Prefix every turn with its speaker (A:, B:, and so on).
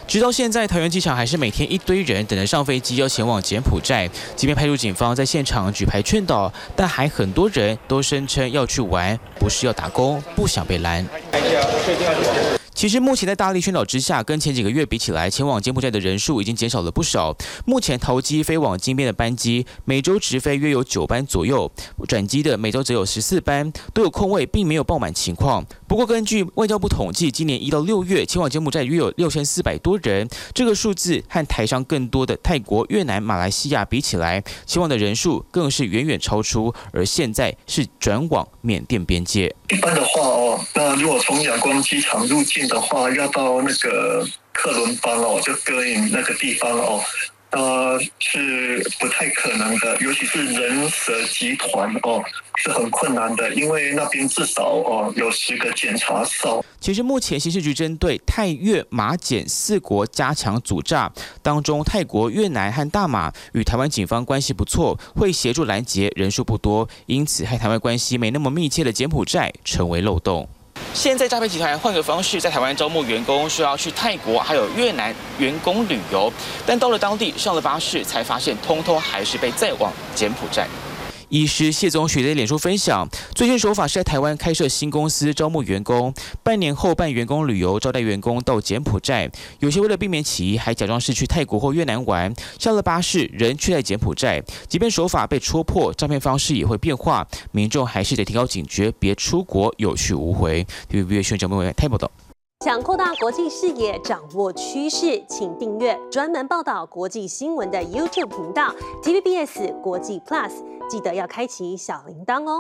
A: 直到现在，桃园机场还是每天一堆人等着上飞机要前往柬埔寨。即便派出警方在现场举牌劝导，但还很多人都声称要去玩，不是要打工，不想被拦。其实目前在大力宣导之下，跟前几个月比起来，前往柬埔寨的人数已经减少了不少。目前桃机飞往金边的班机，每周直飞约有9班左右，转机的每周只有14班，都有空位，并没有爆满情况。不过根据外交部统计，今年1到6月前往柬埔寨约有6400多人，这个数字和台商更多的泰国、越南、马来西亚比起来，前往的人数更是远远超出。而现在是转往缅甸边界。
B: 一般的话那如果从仰光机场入境的话，要到那个克伦邦就哥营那个地方是不太可能的，尤其是人蛇集团是很困难的，因为那边至少有10个检查哨。
A: 其实目前刑事局针对泰越马柬4国加强阻诈，当中泰国、越南和大马与台湾警方关系不错，会协助拦截，人数不多，因此和台湾关系没那么密切的柬埔寨成为漏洞。现在诈骗集团换个方式，在台湾招募员工，说要去泰国还有越南员工旅游，但到了当地上了巴士，才发现通通还是被载往柬埔寨。医师谢宗学在脸书分享，最新手法是在台湾开设新公司招募员工，半年后办员工旅游，招待员工到柬埔寨。有些为了避免起疑，还假装是去泰国或越南玩，上了巴士人却在柬埔寨。即便手法被戳破，诈骗方式也会变化，民众还是得提高警觉，别出国有去无回。TVB 新闻节目为台报道。
C: 想扩大国际视野，掌握趋势，请订阅专门报道国际新闻的 YouTube 频道 TVBS 国际 Plus， 记得要开启小铃铛哦。